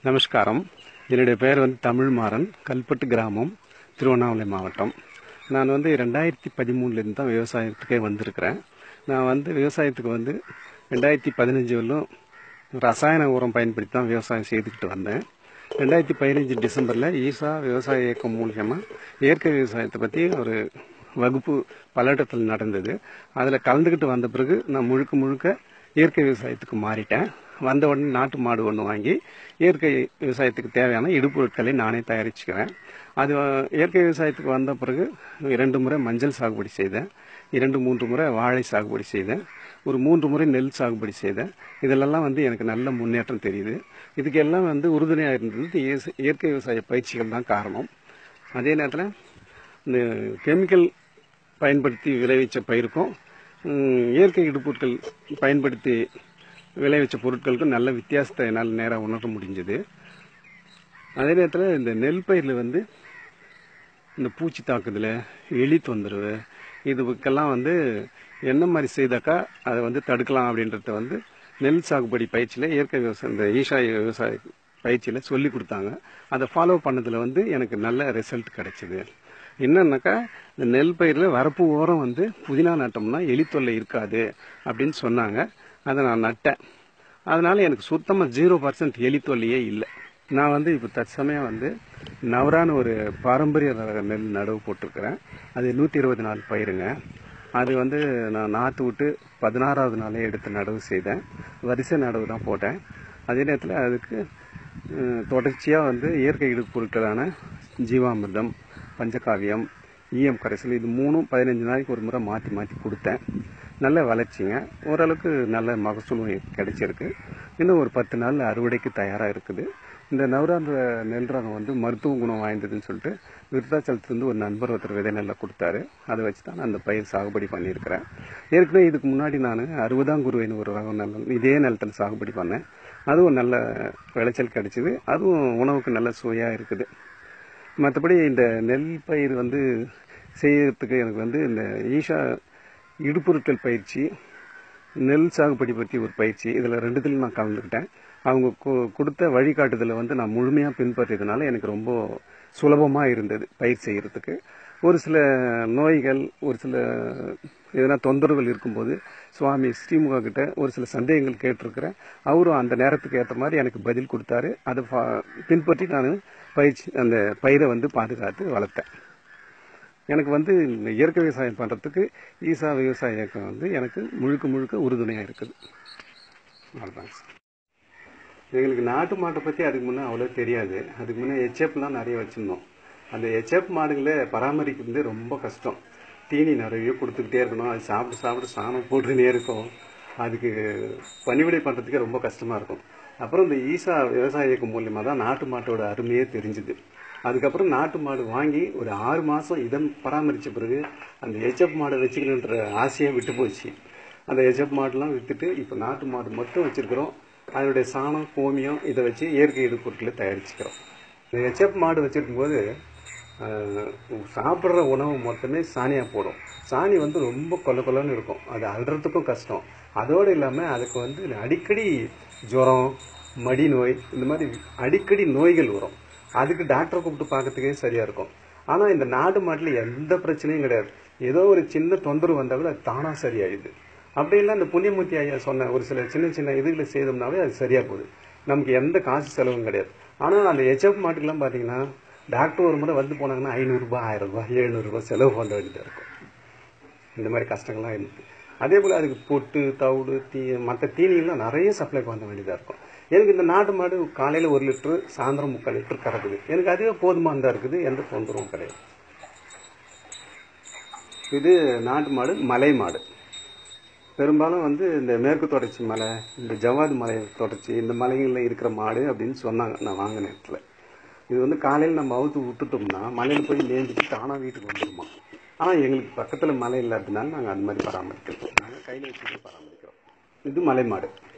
நமஸ்காரம். என்னுடைய பெயர் தமிழ் மாறன், கல்பட்டு கிராமம், திருவண்ணாமலை மாவட்டம். நான் 2013 தான் விவசாயத்துக்கே வந்திருக்கிறேன். நான் விவசாயத்துக்கு 2015 வரலும் ரசாயன உரம் பயன்படுத்தி தான் விவசாயம் செய்துக்கிட்டு வந்தேன். 2015 டிசம்பரில் ஈசா விவசாய இயக்கம் மூலியமாக இயற்கை விவசாயத்தை பற்றி ஒரு வகுப்பு பல்லடத்தில் நடந்தது. அதில் கலந்துக்கிட்டு வந்த பிறகு நான் முழுக்க இயற்கை விவசாயத்துக்கு மாறிட்டேன். வந்த உடனே நாட்டு மாடு ஒன்று வாங்கி இயற்கை விவசாயத்துக்கு தேவையான இடுபொருட்களை நானே தயாரிச்சுக்கிறேன். அது இயற்கை விவசாயத்துக்கு வந்த பிறகு 2 முறை மஞ்சள் சாகுபடி செய்தேன், 2-3 முறை வாழை சாகுபடி செய்தேன், ஒரு 3 முறை நெல் சாகுபடி செய்தேன். இதிலெல்லாம் எனக்கு நல்ல முன்னேற்றம் தெரியுது. இதுக்கு எல்லாம் உறுதுணையாக இருந்தது இயற்கை விவசாய பயிற்சிகள் தான் காரணம். அதே நேரத்தில் இந்த கெமிக்கல் பயன்படுத்தி விளைவிச்ச பயிருக்கும் இயற்கை இடுபொருட்கள் பயன்படுத்தி விளைவிச்ச பொருட்களுக்கும் நல்ல வித்தியாசத்தை என்னால் நேராக உணர முடிஞ்சது. அதே நேரத்தில் இந்த நெல் பயிரில் இந்த பூச்சி தாக்குதல், எலி தொந்தரவு, இதுக்கெல்லாம் என்ன மாதிரி செய்தாக்கா அதை தடுக்கலாம் அப்படின்றத நெல் சாகுபடி பயிற்சியில் இயற்கை விவசாயம் இந்த ஈஷா விவசாய பயிற்சியில் சொல்லி கொடுத்தாங்க. அதை ஃபாலோ பண்ணதில் எனக்கு நல்ல ரிசல்ட் கிடைச்சிது. என்னன்னாக்கா இந்த நெல் பயிரில் வரப்பு ஓரம் புதினா நட்டோம்னா எலி தொல்லை இருக்காது அப்படின்னு சொன்னாங்க. அதை நான் நட்டேன். அதனால எனக்கு சுத்தமாக 0% எலி தொல்லையே இல்லை. நான் இப்போ தற்சமயம் நவரான ஒரு பாரம்பரிய நெல் நடவு போட்டிருக்கிறேன். அது 120 நாள் பயிருங்க. அது நான் நாற்று விட்டு 16வது நாளே எடுத்து நடவு செய்தேன். வரிசை நடவு தான் போட்டேன். அதே நேரத்தில் அதுக்கு தொடர்ச்சியாக இயற்கை இடுபொருட்களான ஜீவாமிர்தம், பஞ்சகாவியம், ஈயம் கரைசல், இது 3ம் 15 நாளைக்கு ஒரு முறை மாற்றி கொடுத்தேன். நல்ல வளர்ச்சிங்க. ஓரளவுக்கு நல்ல மகசூலும் கிடைச்சிருக்கு. இன்னும் ஒரு 10 நாள் அறுவடைக்கு தயாராக இருக்குது. இந்த நவராந்திர நெல் ரகம் மருத்துவ குணம் வாய்ந்ததுன்னு சொல்லிட்டு விருத்தாச்சலத்துலேருந்து ஒரு நண்பர் ஒருத்தர் விதை நெல்லை கொடுத்தாரு. அதை வச்சு தான் நான் அந்த பயிர் சாகுபடி பண்ணியிருக்கிறேன். ஏற்கனவே இதுக்கு முன்னாடி நான் 60 ஒரு ரகம் நெல் இதே நிலத்தில் சாகுபடி பண்ணேன். அதுவும் நல்ல விளைச்சல் கிடைச்சிது. அதுவும் உணவுக்கு நல்ல சுவையாக இருக்குது. மற்றபடி இந்த நெல் பயிர் செய்யறதுக்கு எனக்கு இந்த ஈஷா இடுபொருட்கள் பயிற்சி, நெல் சாகுபடி பற்றி ஒரு பயிற்சி, இதில் 2த்துலையும் நான் கலந்துக்கிட்டேன். அவங்க கொடுத்த வழிகாட்டுதலை நான் முழுமையாக பின்பற்றியதுனால எனக்கு ரொம்ப சுலபமாக இருந்தது பயிர் செய்கிறதுக்கு. ஒரு சில நோய்கள், ஒரு சில எதனா தொந்தரவுகள் இருக்கும்போது சுவாமி ஸ்ரீமுகா கிட்ட ஒரு சில சந்தேகங்கள் கேட்டிருக்கிறேன். அவரும் அந்த நேரத்துக்கு ஏற்ற மாதிரி எனக்கு பதில் கொடுத்தாரு. அதை பின்பற்றி நான் அந்த பயிரை பாதுகாத்து வளர்த்தேன். எனக்கு இந்த இயற்கை விவசாயம் பண்ணுறதுக்கு ஈசா விவசாய இயக்கம் எனக்கு முழுக்க உறுதுணையாக இருக்குது. அவ்வளோதாங்க சார். எங்களுக்கு நாட்டு மாட்டை பற்றி அதுக்கு முன்னே அவ்வளோ தெரியாது. அதுக்கு முன்னே எச்எப்லாம் நிறைய வச்சுருந்தோம். அந்த எச்எப் மாடுகளை பராமரிக்கிறது ரொம்ப கஷ்டம். தீனி நிறைய கொடுத்துக்கிட்டே இருக்கணும். அது சாப்பிட்டு சாணம் போட்டுக்கிட்டே இருக்கும். அதுக்கு பணிவிடை பண்ணுறதுக்கே ரொம்ப கஷ்டமாக இருக்கும். அப்புறம் இந்த ஈசா விவசாய இயக்கம் மூலியமாக தான் நாட்டு மாட்டோட அருமையே தெரிஞ்சுது. அதுக்கப்புறம் நாட்டு மாடு வாங்கி ஒரு 6 மாதம் இதன் பராமரித்த பிறகு அந்த எச்எப் மாடை வச்சுக்கணுன்ற ஆசையை விட்டு போச்சு. அந்த எச்எப் மாடுலாம் விற்றுட்டு இப்போ நாட்டு மாடு மட்டும் வச்சுருக்கிறோம். அதனுடைய சாணம், கோமியம் இதை வச்சு இயற்கை இடுபொருட்களை தயாரிச்சுக்கிறோம். இந்த எச்எப் மாடு வச்சுருக்கும்போது சாப்பிட்ற உணவு மொத்தமே சாணியாக போடும். சாணி ரொம்ப கொல்லன்னு இருக்கும். அது அல்றதுக்கும் கஷ்டம். அதோடு இல்லாமல் அதுக்கு அடிக்கடி ஜுரம், மடி நோய், இந்த மாதிரி அடிக்கடி நோய்கள் வரும். அதுக்கு டாக்டரை கூப்பிட்டு பார்க்கறதுக்கே சரியாக இருக்கும். ஆனால் இந்த நாட்டு மாட்டில் எந்த பிரச்சனையும் கிடையாது. ஏதோ ஒரு சின்ன தொந்தரவு வந்தால் கூட அது தானாக சரியாயிடுது. அப்படி இல்லை, இந்த புண்ணியமூர்த்தி ஐயா சொன்ன ஒரு சில சின்ன இதுகளை செய்தோம்னாவே அது சரியாக போகுது. நமக்கு எந்த காசு செலவும் கிடையாது. ஆனால் அந்த எச்எப் மாட்டுக்கெல்லாம் பார்த்தீங்கன்னா டாக்டர் ஒரு முறை போனாங்கன்னா 500 ரூபாய், 1000 ரூபாய், 700 ரூபாய் செலவு பண்ண வேண்டியதாக இருக்கும். இந்த மாதிரி கஷ்டங்கள்லாம் இருக்குது. அதே போல் அதுக்கு பொட்டு, தவிடு, மற்ற தீனிகள்லாம் நிறைய சப்ளை பண்ண வேண்டியதாக இருக்கும். எனக்கு இந்த நாட்டு மாடு காலையில் 1 லிட்டரு, சாயந்தரம் 3/4 லிட்டர் கறக்குது. எனக்கு அதுவே போதுமானதாக இருக்குது. எந்த தொந்தரவும் கிடையாது. இது நாட்டு மாடு, மலை மாடு. பெரும்பாலும் இந்த மேற்கு தொடர்ச்சி மலை, இந்த ஜவ்வாது மலை தொடர்ச்சி, இந்த மலைகளில் இருக்கிற மாடு அப்படின்னு சொன்னாங்க நான் வாங்கின இடத்துல. இது காலையில் நம்ம அவுத்து விட்டுட்டோம்னா மலையில் போய் மேய்ஞ்சிட்டு தானாக வீட்டுக்கு வந்துடுமா. ஆனால் எங்களுக்கு பக்கத்தில் மலை இல்லாததுனால நாங்கள் அந்த மாதிரி பராமரிக்கிறோம். நாங்கள் கையில் வச்சுட்டு பராமரிக்கிறோம். இது மலை மாடு.